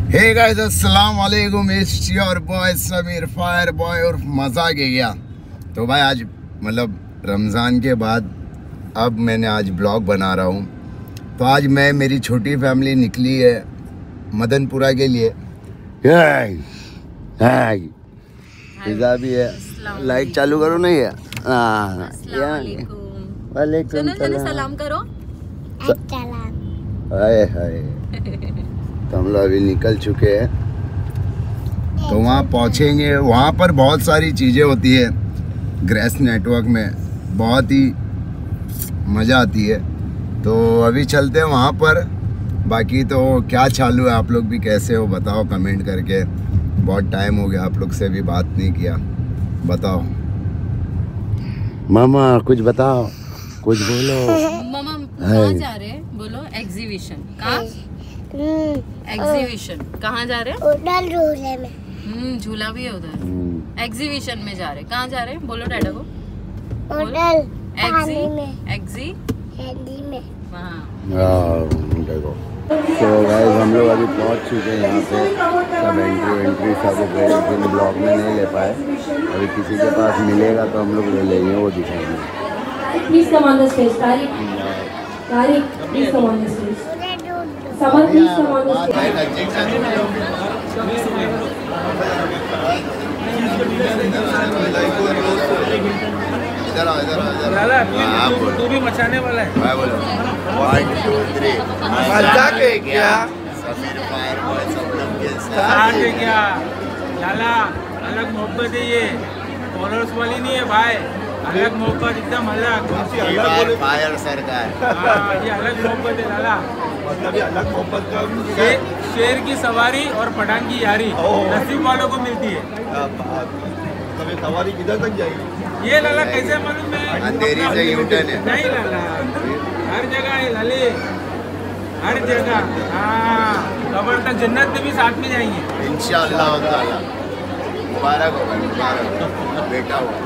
हे guys, अस्सलाम वालेकुम। It's your boy Sameer fire boy और मज़ा आ गया। तो भाई आज मतलब रमज़ान के बाद अब मैंने आज ब्लॉग बना रहा हूँ। तो आज मैं मेरी छोटी फैमिली निकली है मदनपुरा के लिए। पिज़्ज़ा भी है। लाइट चालू करो नहीं है। वालेकुम सलाम करो। हाय हाय। तो हम लोग अभी निकल चुके हैं। तो वहाँ पहुँचेंगे। वहाँ पर बहुत सारी चीज़ें होती है। ग्रेस नेटवर्क में बहुत ही मज़ा आती है। तो अभी चलते हैं वहाँ पर। बाकी तो क्या चालू है, आप लोग भी कैसे हो बताओ कमेंट करके। बहुत टाइम हो गया आप लोग से भी बात नहीं किया। बताओ मामा, कुछ बताओ, कुछ बोलो। मामा कहाँ जा रहे हैं? बोलो। एग्जीबिशन। कहाँ? एग्जीबिशन कहाँ जा रहे हैं? उधर झूले में। झूला भी है उधर। एग्जीबिशन में जा रहे हैं। कहाँ जा रहे हैं? बोलो डैडा को। उधर एग्जी में। एग्जी में। देखो। तो गाइस हम लोग अभी पहुंच चुके हैं यहाँ पे। सब एंट्री सब गए। ब्लॉग में नहीं ले पाए। अभी किसी के पास मिलेगा तो हम लोग ले लेंगे, वो दिखाएंगे। Please come on the stage. Tariq, please come on the stage. Samar, please come on the इधर तू भी मचाने वाला है। मैं बोलो 1 2 3 मजाक है क्या? समीर फायर बॉय सब लोग के मजाक है क्या? लाला अलग मोहब्बत है ये, फॉलोअर्स वाली नहीं है भाई। अलग मोहब्बत एकदम अलग। फायर सरकार। हाँ, ये अलग मोहब्बत है लाला। मतलब ये अलग मोहब्बत का शेर की सवारी और पठान की यारी नसीब वालों को मिलती है। कभी सवारी किधर तक जाएगी ये लाला कैसे मालूम है? अंधेरी से यूटर्न है। नहीं लाला, हर जगह है लाले, हर जगह। हाँ, कबर तक जन्नत में भी साथ में जाएंगे इंशाअल्लाह ताला। मुबारक हो भाई, मुबारक हो बेटा हो।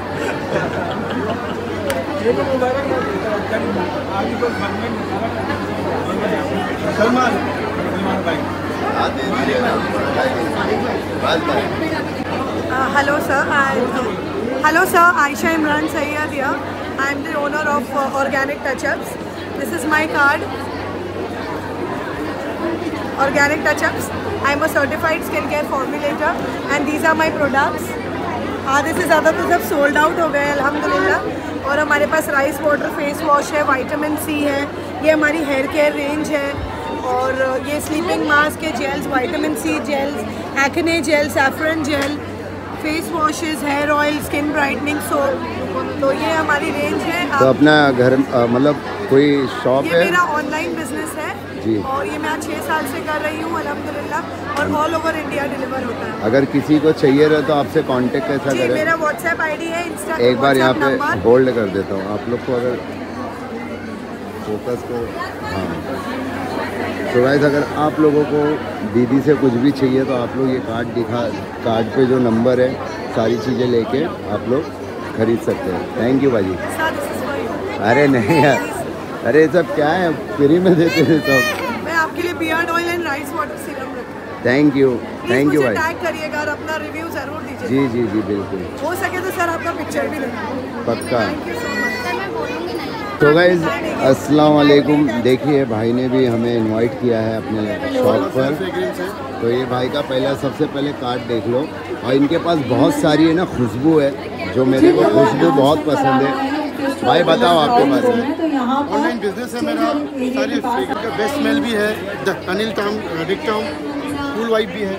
ये तो मुबारक हो। आगे तो सलमान भाई Hello sir, Aisha Imran Sayyad here. I am the owner of Organic Touch-Ups. This is my card. Organic Touch-Ups. I am a certified skincare formulator and these are my products. आधे से ज़्यादा तो सब सोल्ड आउट हो गए अल्हम्दुलिल्लाह। और हमारे पास राइस वाटर फेस वॉश है, विटामिन सी है, ये हमारी हेयर केयर रेंज है। और ये स्लीपिंग मास्क के gels, vitamin C gels, acne gel, saffron gel, face washes, hair oil, skin brightening soap. तो ये हमारी रेंज है। तो अपना घर मतलब कोई शॉप है? ये मेरा ऑनलाइन बिजनेस है जी। और ये मैं 6 साल से कर रही हूँ अल्हम्दुलिल्लाह। और ऑल ओवर इंडिया डिलीवर होता है। अगर किसी को चाहिए रहे तो आपसे कांटेक्ट कैसा जी, करें? मेरा व्हाट्सएप आईडी है, इंस्टा। एक बार यहाँ पे होल्ड कर देता हूँ आप लोग को, अगर फोकस को। हाँ तो गाइस, अगर आप लोगों को दीदी से कुछ भी चाहिए तो आप लोग ये कार्ड पे जो नंबर है सारी चीज़ें लेके आप लोग खरीद सकते हैं। थैंक यू भाजी। अरे नहीं यार, अरे सब क्या है, फ्री में देते हैं सब। मैं आपके लिए beard oil and rice water serum रखूँ। थैंक यू भाई। टैग करिएगा और अपना रिव्यू ज़रूर दीजिए। जी जी जी बिल्कुल। हो सके तो सर आपका पिक्चर भी लेना। पक्का। Thank you so much. तो गाइज़ अस्सलाम वालेकुम। देखिए भाई ने भी हमें इनवाइट किया है अपने शॉप पर। तो ये भाई का सबसे पहले कार्ड देख लो। और इनके पास बहुत सारी है ना खुशबू है, जो मेरे को खुशबू बहुत पसंद है। भाई बताओ आपके बारे में। ऑनलाइन बिजनेस है मेरा। सारी का बेस्ट स्मेल भी है, द अनिल टॉम रिक टॉम कूल वाइब भी है।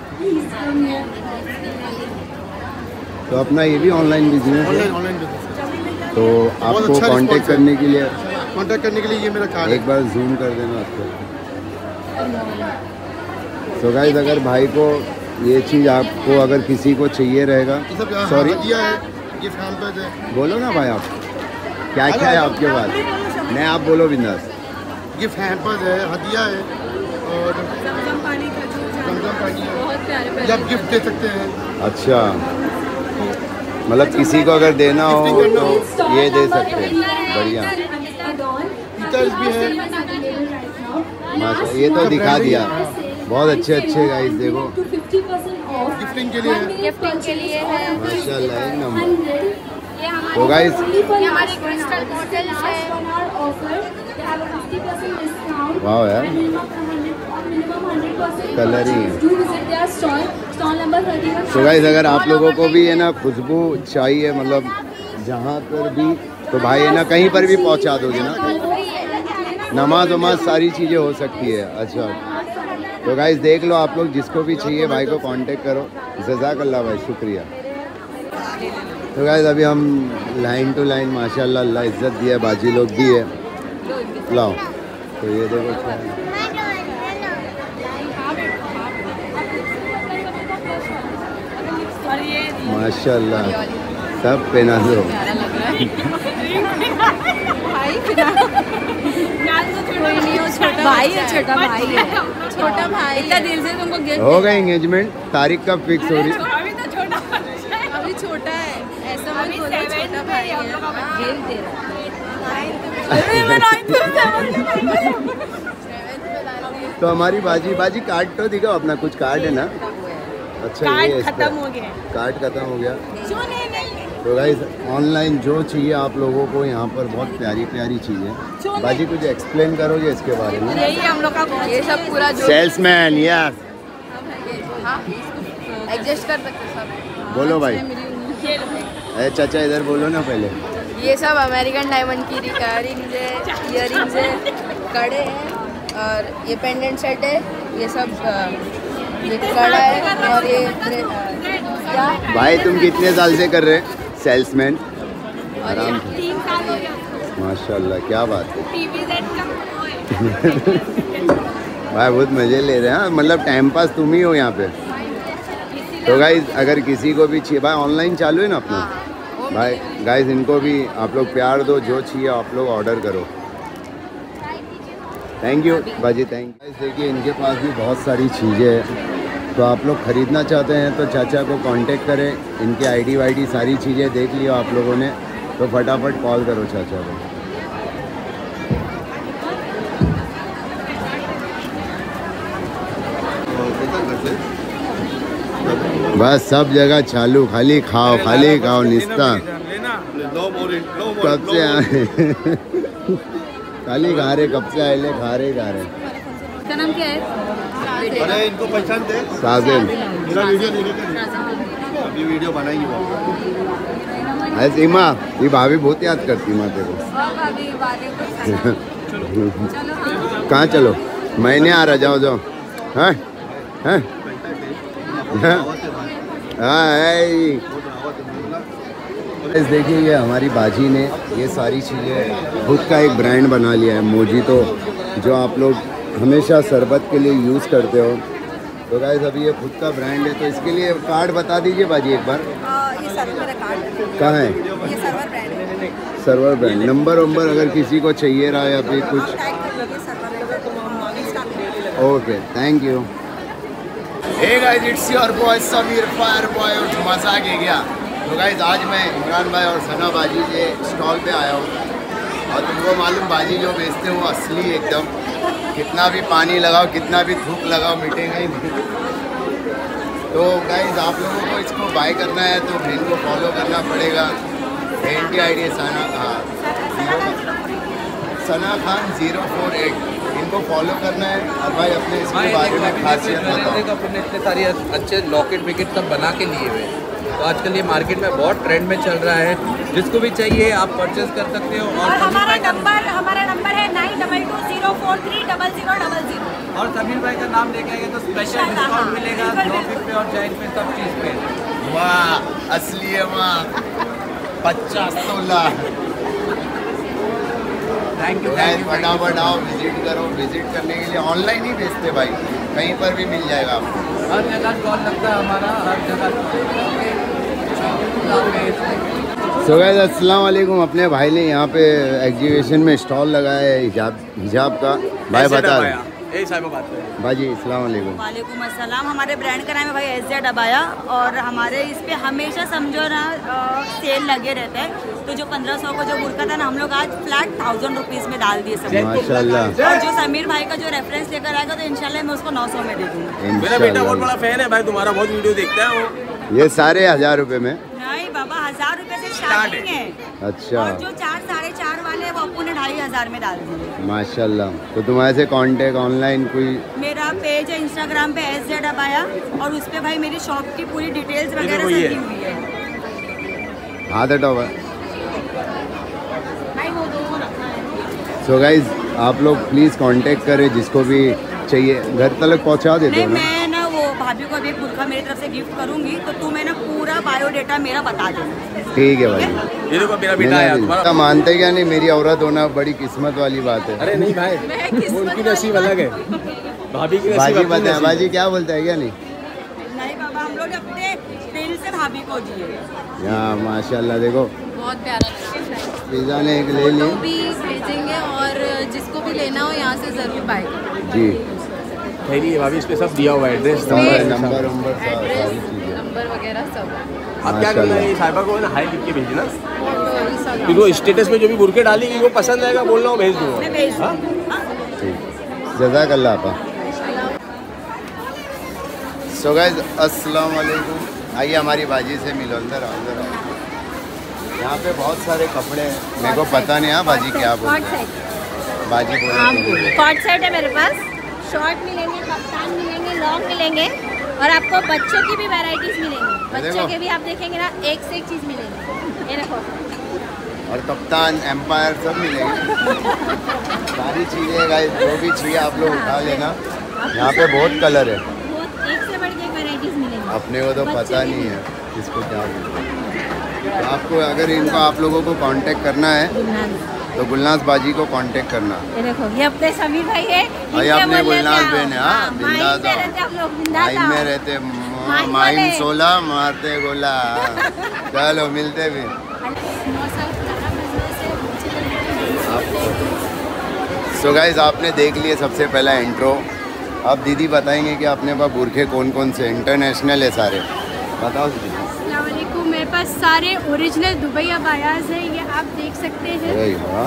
तो अपना ये भी ऑनलाइन बिजनेस है। Online business. तो आपको कांटेक्ट करने के लिए ये मेरा कार्ड एक बार जूम कर देना आपको। तो गाइस अगर भाई को ये चीज़ आपको अगर किसी को चाहिए रहेगा, सॉरी दिया है, गिफ्ट हैम्पर है। बोलो ना भाई, आप क्या क्या है आपके पास? नहीं आप बोलो बिंदास। गिफ्ट हैम्पर है, हदिया है और ज़मज़म पानी का ज़मज़म पानी है। बहुत प्यारे आप गिफ्ट दे सकते हैं। अच्छा, मतलब किसी को अगर देना हो तो ये दे सकते हैं। बढ़िया। भी है। माशा, ये तो दिखा दिया। बहुत अच्छे गाइस देखो। गिफ्टिंग के लिए है। गिफ्टिंग के लिए है माशाल्लाह एक नंबर। ये हमारे तो गाइस क्रिस्टल बॉटल्स है। वाह यार कलर ही है। तो गाइस अगर आप लोगों को भी है ना खुशबू चाहिए मतलब जहाँ पर भी तो भाई है ना कहीं पर भी पहुँचा दोगे ना। नमाज वमाज सारी चीज़ें हो सकती है। अच्छा तो गाइस देख लो आप लोग जिसको भी चाहिए भाई को कांटेक्ट करो। जज़ाकल्लाह भाई शुक्रिया। तो गाइस अभी हम लाइन टू लाइन माशाल्लाह अल्लाह इज़्ज़त दिया बाजी लोग भी है। लाओ तो ये देखो माशाल्लाह सब पहना दो। भाई है छोटा भाई है छोटा भाई इतना दिल से तुमको गिफ्ट हो गई एंगेजमेंट तारीख कब फिक्स हो रही? अभी छोटा है ऐसा मत बोलो छोटा भाई है गिफ्ट दे रहा। तो हमारी बाजी कार्ड तो दिखाओ अपना कुछ कार्ड है ना। अच्छा ये खत्म हो गया कार्ड खत्म हो गया। तो गाइस ऑनलाइन जो चाहिए आप लोगों को यहाँ पर बहुत प्यारी चीज़ें। बाजी कुछ एक्सप्लेन करोगे इसके बारे में? यही हम लोग का ये सब पूरा जो सेल्समैन यस एडजस्ट कर सकते सब। बोलो भाई। अरे चाचा इधर बोलो ना पहले। ये सब अमेरिकन डायमंड की रिंग्स है इयररिंग्स है कड़े हैं और ये पेंडेंट सेट है। ये सब ये कड़ा है और ये भाई तुम कितने साल से कर रहे हैं सेल्समैन? आराम से माशाल्लाह क्या बात है। भाई बहुत मज़े ले रहे हैं मतलब टाइम पास तुम ही हो यहाँ पे। तो गाइस अगर किसी को भी चाहिए भाई ऑनलाइन चालू है ना अपना भाई गाइस इनको भी आप लोग प्यार दो जो चाहिए आप लोग ऑर्डर करो। थैंक यू बाजी थैंक यू। देखिए इनके पास भी बहुत सारी चीज़ें हैं तो आप लोग ख़रीदना चाहते हैं तो चाचा को कांटेक्ट करें। इनकी आईडी वाईडी सारी चीज़ें देख लियो आप लोगों ने तो फटाफट कॉल करो चाचा को। बस सब जगह चालू खाली खाओ निस्ता कब से आए खाली खा रहे कब से आए खा रहे इसका नाम क्या है? अरे इनको पहचानते साजिल अभी वीडियो बनाएंगे है सीमा ये भाभी बहुत याद करती माँ तेरे को। कहाँ चलो मैंने आ रहा जाओ हाँ हाँ देखिए ये हमारी बाजी ने ये सारी चीज़ें खुद का एक ब्रांड बना लिया है मोजीतो जो आप लोग हमेशा शरबत के लिए यूज़ करते हो। तो गाइस अभी ये खुद का ब्रांड है तो इसके लिए कार्ड बता दीजिए बाजी एक बार। ये सर्वर मेरा कार्ड है। कहाँ है? ये सर्वर ब्रांड है। सर्वर ब्रांड नंबर अगर किसी को चाहिए रहा या फिर कुछ okay thank you. Hey guys it's your boy Sameer fire boy और मजा के गया। तो गाइस आज मैं इमरान भाई और सना बाजी के स्टॉल पे आया हूँ और तुमको मालूम बाजी जो बेचते हैं वो असली एकदम कितना भी पानी लगाओ कितना भी धूप लगाओ मिटेगा ही नहीं। तो गाइस आप लोगों को इसको बाय करना है तो इनको फॉलो करना पड़ेगा। एंटी आई डी सना खान 048 इनको फॉलो करना है और भाई अपने इसके बारे में खासियत बताओ। अपने इतने सारे अच्छे लॉकेट विकेट सब बना के लिए हुए तो आजकल ये मार्केट में बहुत ट्रेंड में चल रहा है। जिसको भी चाहिए आप परचेज कर सकते हो। और हमारा नंबर है 9220430000। और समीर भाई का नाम लेके आएंगे तो स्पेशल डिस्काउंट मिलेगा लॉकेट पे और चैन पे सब चीज़ पे। वाह असली है वाह 50 तोला। थैंक यू फटाफट आओ विजिट करो। विजिट करने के लिए ऑनलाइन ही भेजते भाई कहीं पर भी मिल जाएगा आपको। हर जगह कॉल लगता है हमारा हर जगह। सो गाइस अस्सलाम वालेकुम। अपने भाई ने यहाँ पे एग्जीबिशन में स्टॉल लगाया है हिजाब का। भाई बता यही साहिबा बात करें। बाजी अस्सलाम वालेकुम। वालेकुम अस्सलाम। हमारे ब्रांड का नाम है भाई SZ अबाया और हमारे इस पे हमेशा समझो ना सेल लगे रहते हैं। तो जो 1500 का जो बुर्का था ना, हम लोग आज फ्लैट 1000 रुपीज़ में डाल दिए सब। माशाल्लाह। और जो समीर भाई का जो रेफरेंस लेकर आएगा तो इंशाल्लाह मैं उसको 900 में दे दूँगी। मेरा बेटा बहुत बड़ा फैन है भाई, तुम्हारा बहुत वीडियो देखता है वो। ये सारे 1000 रुपए में? नहीं बाबा, 1000 रुपए से स्टार्टिंग है। अच्छा। और जो 4 साढ़े 4 वाले हैं वो आपको 2500 में डाल दिए। माशाल्लाह। तो तुम्हारे से कांटेक्ट ऑनलाइन कोई? मेरा पेज है इंस्टाग्राम पे SZ अबाया और उस पे भाई मेरी शॉप की पूरी डिटेल्स वगैरह सब दी हुई है। हाथ हटाओ। सो गाइज आप लोग प्लीज़ कांटेक्ट करें, जिसको भी चाहिए घर तक पहुंचा देते हो ना? मैं ना वो भाभी को अभी एक बुर्का मेरी तरफ से गिफ्ट करूंगी, तो तुम्हें ना पूरा बायोडेटा मेरा बता देना। ठीक है भाई। ये देखो मेरा बेटा है तुम्हारा। मानते क्या नहीं, मेरी औरत होना बड़ी किस्मत वाली बात है। अरे नहीं भाई, उनकी नसीब अलग है, भाभी की बाजी बताए। बाजी क्या बोलता है क्या? नहीं नहीं बाबा, हम लोग अपने दिल से भाभी को जिए। यहाँ माशाल्लाह देखो बहुत प्यारा पिज़्ज़ा ने एक ले ली। भी भेजेंगे और जिसको भी लेना हो यहाँ से ज़रूर बाय करें। जी खैरी है भाभी, इस पे सब दिया हुआ है, एड्रेस नंबर सारी चीज़ें, नंबर वगैरह सब। आप क्या करना है, साहिबा को ना हाई लिख के भेजना, फिर वो स्टेटस में जो भी बुरके डालेंगे वो पसंद आएगा, बोलना हो भेज दूँगा। जज़ाकल्लाह आपा। सो गाइस अस्सलाम वालेकुम। आइए हमारी बाजी से मिलो, अंदर आओ अंदर आओ। यहाँ पे बहुत सारे कपड़े हैं, मेरे को पता नहीं है बाजी क्या बोलते हैं। बाजी बोले कॉर्ड सेट है मेरे पास, शॉर्ट मिलेंगे, कप्तान मिलेंगे, लॉन्ग मिलेंगे और आपको बच्चों की भी वैरायटीज मिलेंगी। बच्चों के भी आप देखेंगे ना, एक से एक चीज़ मिलेगी। ये देखो, और कप्तान एम्पायर सब मिलेंगे। सारी चीज़ें गाइस, जो भी चाहिए आप लोग उठा लेना। यहाँ पे बहुत कलर है, बहुत एक से बढ़ के एक वैरायटीज मिलेंगी। अपने को तो पता नहीं है इसको क्या बोलते हैं। तो आपको अगर इनको आप लोगों को कांटेक्ट करना है तो गुलनाज बाजी को कांटेक्ट करना। ये देखो, ये अपने समीर भाई है, भाई अपने गुलनाज बहन है। हाँ बिंदास में रहते, माइन 16 मारते गोला। चलो मिलते भी। सो गाइज आपने देख लिए सबसे पहला इंट्रो। अब दीदी बताएंगे कि अपने पास बुरखे कौन कौन से इंटरनेशनल है सारे, बताओ दीदी। अस्सलाम वालेकुम। मेरे पास सारे ओरिजिनल दुबई अबायाज हैं, ये आप देख सकते हैं।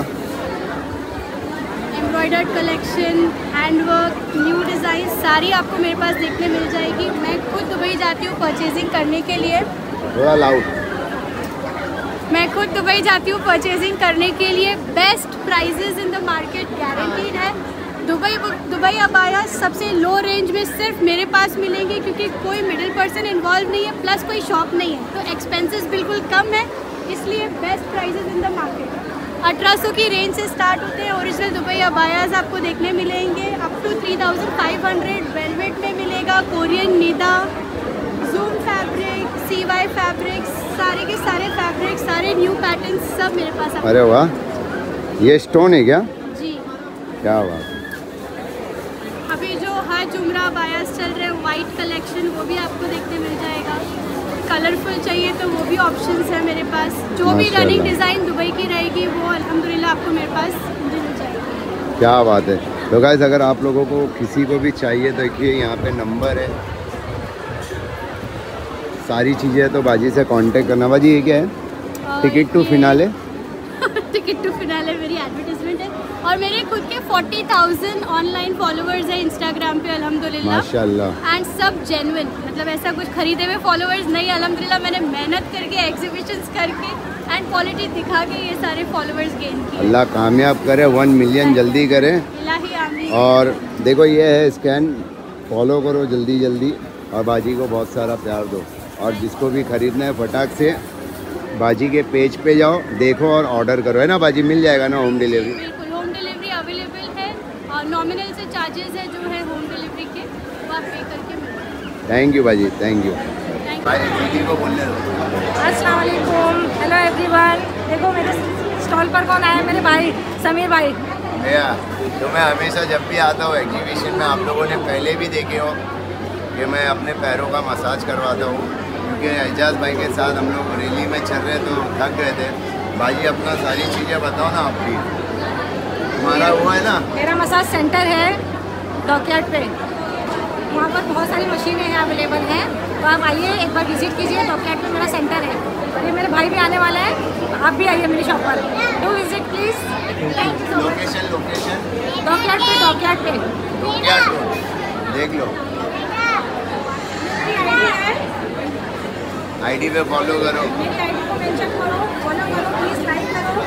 Embroidered collection, handwork, new design सारी आपको मेरे पास देखने मिल जाएगी। मैं खुद दुबई जाती हूँ परचेजिंग करने के लिए। थोड़ा लाउड। मैं खुद दुबई जाती हूँ परचेजिंग करने के लिए। Best prices in the market guaranteed है। दुबई अबाया सबसे लो रेंज में सिर्फ मेरे पास मिलेंगे, क्योंकि कोई मिडिल पर्सन इन्वॉल्व नहीं है, प्लस कोई शॉप नहीं है, तो एक्सपेंसेस बिल्कुल कम है, इसलिए best prices in the market. 1800 की रेंज से स्टार्ट होते हैं ओरिजिनल दुबई अबायाज, आपको देखने मिलेंगे अप टू 3500। वेलवेट में मिलेगा, कोरियन निदा, जूम फैब्रिक, CY फैब्रिक्स, सारे के सारे फैब्रिक, सारे न्यू पैटर्न्स सब मेरे पास। अरे वाह, ये स्टोन है क्या? जी क्या बात। अभी जो हज उम्रा अबायाज चल रहे हैं, वाइट कलेक्शन, वो भी आपको देखने मिल जाएगा। कलरफुल चाहिए तो वो भी ऑप्शंस है मेरे पास। जो भी रनिंग डिज़ाइन दुबई की रहेगी वो अल्हम्दुलिल्लाह आपको मेरे पास मिल जाएगी। क्या बात है। तो गाइस अगर आप लोगों को किसी को भी चाहिए, देखिए यहाँ पे नंबर है, सारी चीज़ें, तो बाजी से कांटेक्ट करना। बाजी ये क्या है? Ticket to finale. Ticket to finale मेरी एडवर्टाइजमेंट है, और मेरे खुद के 40,000 ऑनलाइन फॉलोअर्स हैं इंस्टाग्राम पे अल्हम्दुलिल्लाह। माशाल्लाह। एंड सब जेन्युइन, मतलब ऐसा कुछ खरीदे हुए फॉलोअर्स नहीं, अल्हम्दुलिल्लाह मैंने मेहनत करके, एग्जीबिशंस करके एंड क्वालिटी दिखा के ये सारे फॉलोअर्स गेन किए। अल्लाह कामयाब करे, 1 मिलियन जल्दी करे। इलाही आमीन। और देखो ये है स्कैन, फॉलो करो जल्दी जल्दी, और बाजी को बहुत सारा प्यार दो। और जिसको भी खरीदना है फटाक से बाजी के पेज पे जाओ, देखो और ऑर्डर करो, है ना बाजी? मिल जाएगा ना होम डिलीवरी? बिल्कुल, होम डिलीवरी अवेलेबल है, और नॉमिनल से चार्जेस है जो है होम डिलीवरी के, वो आप पे करके मिल। थैंक यू बाजी, थैंक यू। दीदी को बोलने दो। अस्सलाम वालेकुम, हेलो एवरीवन। देखो मेरे स्टॉल पर कौन आया, मेरे भाई समीर भाई। भैया तो मैं हमेशा जब भी आता हूँ एग्जीबिशन में, आप लोगों ने पहले भी देखे हो कि मैं अपने पैरों का मसाज करवाता हूँ, क्योंकि एजाज भाई के साथ हम लोग रैली में चल रहे तो थक गए थे। भाई अपना सारी चीज़ें बताओ ना आपकी, तुम्हारा वो है ना? मेरा मसाज सेंटर है, डॉकयार्ड पे। वहाँ पर बहुत सारी मशीनें हैं, अवेलेबल हैं, तो आप आइए एक बार विजिट कीजिए। डॉकयार्ड में मेरा सेंटर है और ये मेरे भाई भी आने वाला है, तो आप भी आइए मेरी शॉप पर। Do visit please. Thank you so much. Location dockyard पे, डॉकयार्ड पे देख लो। आईडी पे फॉलो करो, मेरी आईडी को मेंशन करो, फॉलो करो, प्लीज़ लाइक करो।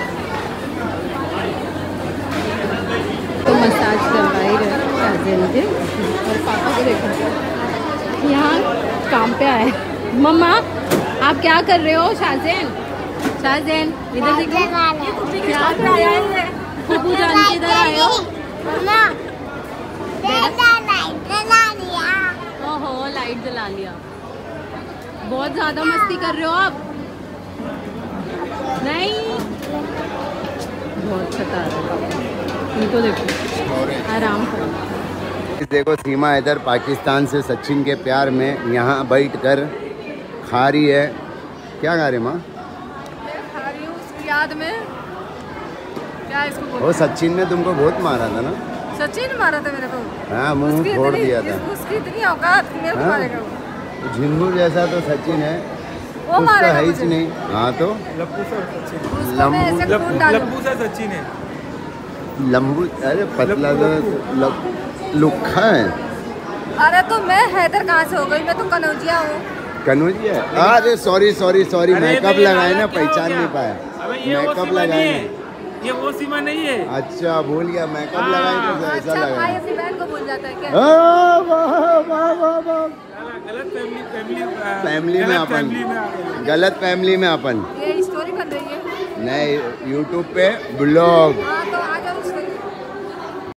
तो मसाज करवाई रहे शाहजैन के और पापा को देखो यहाँ काम पे आए। मम्मा आप क्या कर रहे हो? शाहजैन, शाहजैन इधर देखो, क्या कर रहे हो? फूफू जान के इधर आए हो? ओहो लाइट जला लिया। बहुत ज्यादा मस्ती कर रहे हो आप। नहीं बहुत खतरा है। इनको देखो आराम करो। देखो सीमा इधर पाकिस्तान से सचिन के प्यार में यहाँ बैठ कर खा रही है। क्या खा रही माँ? खा रही हूँ उसकी याद में। क्या इसको बोलते हैं? वो सचिन ने तुमको बहुत मारा था ना? सचिन मारा था मेरे को। हाँ मुंह फोड़ दिया था। उसकी इतनी औकात कि मेरे को मारेगा वो। झिंगू जैसा तो सचिन है, वो उसका मारेगा है ही मुझे। नहीं। हाँ तो लप्पू सा सचिन, उसको मैं ऐसे खून डालूं। लप्पू सा सचिन है। लंबू, अरे पतला तो लुखा है। अरे तो मैं हैदर कहाँ से हो गई? मैं तो कनौजिया हूँ। कनौजिया है? अरे सॉरी सॉरी सॉरी, अरे मेकअप मेरी लगाए ना, हालत क्या हो पहचान गया? नहीं पाया। अबे ये वो मेकअप सीमा नहीं लगाए है, ये वो सीमा नहीं है। अच्छा भूल गया, मेकअप लगाए तो ऐसा अच्छा लगा। भाई अपनी बहन को भूल जाता है क्या? गलत फैमिली में अपन, फैमिली में आ गए। गलत फैमिली में अपन। ये स्टोरी बन रही है। नहीं यूट्यूब पे ब्लॉग।